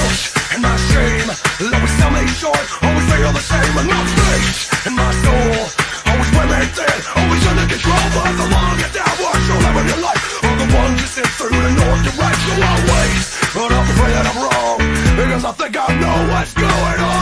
guilt and my shame always sell me short, always feel the same. And my faith and my soul always wear me thin, always under control. But the longest hours you'll ever in your life are the ones you sit through the north direction. Always, but I'm afraid that I'm wrong, because I think I know what's going on.